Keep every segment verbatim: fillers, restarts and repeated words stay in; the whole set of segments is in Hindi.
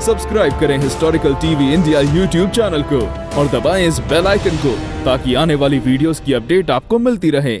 सब्सक्राइब करें historical TV India YouTube channel को और दबाएं इस बेल आइकन को ताकि आने वाली वीडियोस की अपडेट आपको मिलती रहे।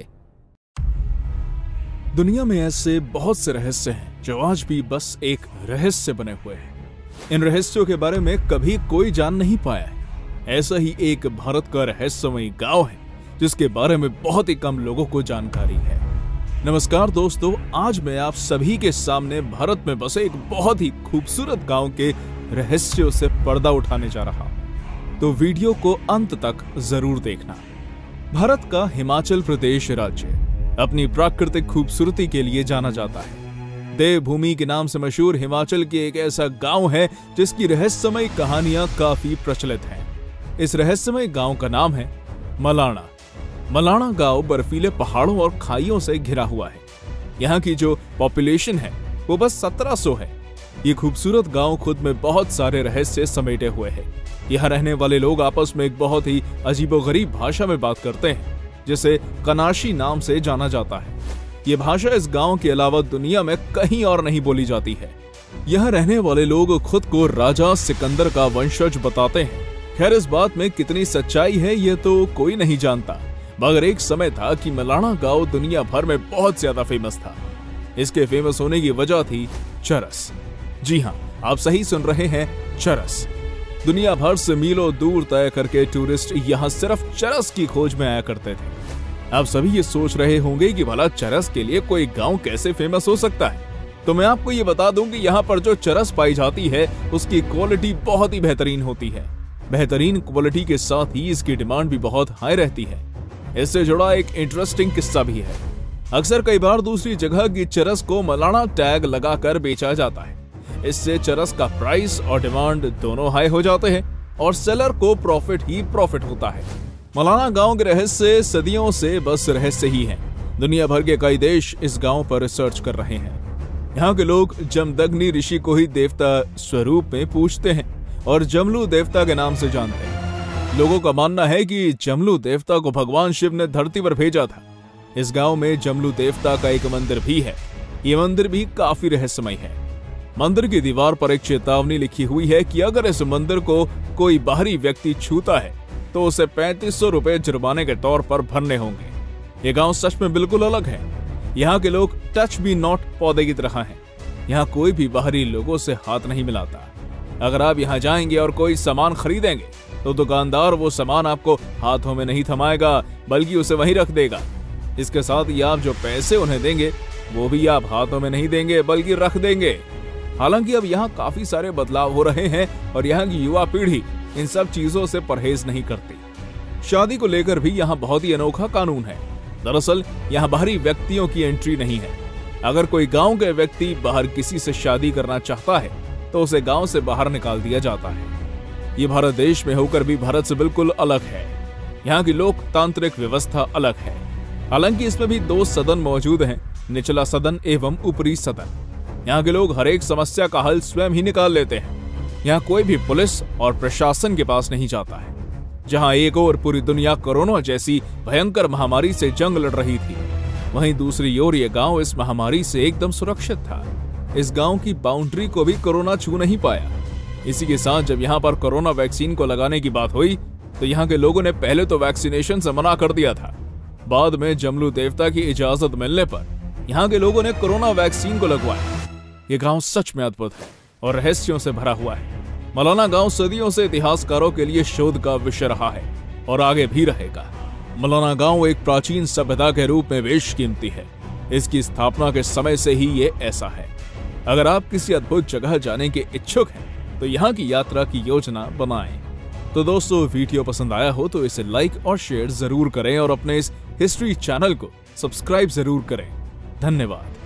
दुनिया में ऐसे बहुत से रहस्य हैं जो आज भी बस एक रहस्य बने हुए हैं। इन रहस्यों के बारे में कभी कोई जान नहीं पाया है। ऐसा ही एक भारत का रहस्यमयी गांव है जिसके बारे में बहुत ही कम लोगों को जानकारी है। नमस्कार दोस्तों, आज मैं आप सभी के सामने भारत में बसे एक बहुत ही खूबसूरत गांव के रहस्यों से पर्दा उठाने जा रहा हूं, तो वीडियो को अंत तक जरूर देखना। भारत का हिमाचल प्रदेश राज्य अपनी प्राकृतिक खूबसूरती के लिए जाना जाता है। देवभूमि के नाम से मशहूर हिमाचल की एक ऐसा गांव है जिसकी रहस्यमय कहानियां काफी प्रचलित हैं। इस रहस्यमय गांव का नाम है मलाणा। मलाणा गांव बर्फीले पहाड़ों और खाइयों से घिरा हुआ है। यहाँ की जो पॉपुलेशन है वो बस सत्रह सौ है। ये खूबसूरत गांव खुद में बहुत सारे रहस्य समेटे हुए है। यहाँ रहने वाले लोग आपस में एक बहुत ही अजीबोगरीब भाषा में बात करते हैं जिसे कनाशी नाम से जाना जाता है। ये भाषा इस गांव के अलावा दुनिया में कहीं और नहीं बोली जाती है। यहाँ रहने वाले लोग खुद को राजा सिकंदर का वंशज बताते हैं। खैर, इस बात में कितनी सच्चाई है ये तो कोई नहीं जानता, मगर एक समय था कि मलाणा गांव दुनिया भर में बहुत ज्यादा फेमस था। इसके फेमस होने की वजह थी चरस। जी हाँ, आप सही सुन रहे हैं, चरस। दुनिया भर से मीलों दूर तय करके टूरिस्ट यहाँ सिर्फ चरस की खोज में आया करते थे। आप सभी ये सोच रहे होंगे कि भला चरस के लिए कोई गांव कैसे फेमस हो सकता है, तो मैं आपको ये बता दूं कि यहाँ पर जो चरस पाई जाती है उसकी क्वालिटी बहुत ही बेहतरीन होती है। बेहतरीन क्वालिटी के साथ ही इसकी डिमांड भी बहुत हाई रहती है। इससे जुड़ा एक इंटरेस्टिंग किस्सा भी है। अक्सर कई बार दूसरी जगह की चरस को मलाणा टैग लगाकर बेचा जाता है। इससे चरस का प्राइस और डिमांड दोनों हाई हो जाते हैं और सेलर को प्रॉफिट ही प्रॉफिट होता है। मलाणा गांव के रहस्य सदियों से बस रहस्य ही हैं। दुनिया भर के कई देश इस गांव पर रिसर्च कर रहे हैं। यहाँ के लोग जमदग्नि ऋषि को ही देवता स्वरूप में पूजते हैं और जमलू देवता के नाम से जानते हैं। लोगों का मानना है कि जमलू देवता को भगवान शिव ने धरती पर भेजा था। इस गांव में जमलू देवता का एक मंदिर भी है। ये मंदिर भी काफी रहस्यमय है। मंदिर की दीवार पर एक चेतावनी लिखी हुई है कि अगर इस मंदिर को कोई बाहरी व्यक्ति छूता है तो उसे पैंतीस सौ रुपए जुर्माने के तौर पर भरने होंगे। ये गांव सच में बिल्कुल अलग है। यहाँ के लोग टच बी नॉट पौधे की तरह हैं। यहाँ कोई भी बाहरी लोगों से हाथ नहीं मिलाता। अगर आप यहाँ जाएंगे और कोई सामान खरीदेंगे तो दुकानदार वो सामान आपको हाथों में नहीं थमाएगा बल्कि उसे वहीं रख देगा। इसके साथ ही आप जो पैसे उन्हें देंगे वो भी आप हाथों में नहीं देंगे बल्कि रख देंगे। हालांकि अब यहाँ काफी सारे बदलाव हो रहे हैं और यहाँ की युवा पीढ़ी इन सब चीजों से परहेज नहीं करती। शादी को लेकर भी यहाँ बहुत ही अनोखा कानून है। दरअसल यहाँ बाहरी व्यक्तियों की एंट्री नहीं है। अगर कोई गांव के व्यक्ति बाहर किसी से शादी करना चाहता है तो उसे गांव से बाहर निकाल दिया जाता है। ये भारत देश में होकर भी भारत से बिल्कुल अलग है। यहाँ की लोकतांत्रिक व्यवस्था अलग है। हालांकि इसमें भी दो सदन मौजूद हैं, निचला सदन एवं ऊपरी सदन। यहाँ के लोग हर एक समस्या का हल स्वयं ही निकाल लेते हैं। यहाँ कोई भी पुलिस और प्रशासन के पास नहीं जाता है। जहाँ एक ओर पूरी दुनिया कोरोना जैसी भयंकर महामारी से जंग लड़ रही थी, वहीं दूसरी ओर ये गांव इस महामारी से एकदम सुरक्षित था। इस गांव की बाउंड्री को भी कोरोना छू नहीं पाया। इसी के साथ जब यहाँ पर कोरोना वैक्सीन को लगाने की बात हुई तो यहाँ के लोगों ने पहले तो वैक्सीनेशन से मना कर दिया था। बाद में जमलू देवता की इजाजत मिलने पर यहाँ के लोगों ने कोरोना वैक्सीन को लगवाया। ये गांव सच में अद्भुत है और रहस्यों से भरा हुआ है। मलाणा गांव सदियों से इतिहासकारों के लिए शोध का विषय रहा है और आगे भी रहेगा। मलाणा गांव एक प्राचीन सभ्यता के रूप में बेशकीमती है। इसकी स्थापना के समय से ही ये ऐसा है। अगर आप किसी अद्भुत जगह जाने के इच्छुक हैं तो यहाँ की यात्रा की योजना बनाएं। तो दोस्तों, वीडियो पसंद आया हो तो इसे लाइक और शेयर जरूर करें और अपने इस हिस्ट्री चैनल को सब्सक्राइब जरूर करें। धन्यवाद।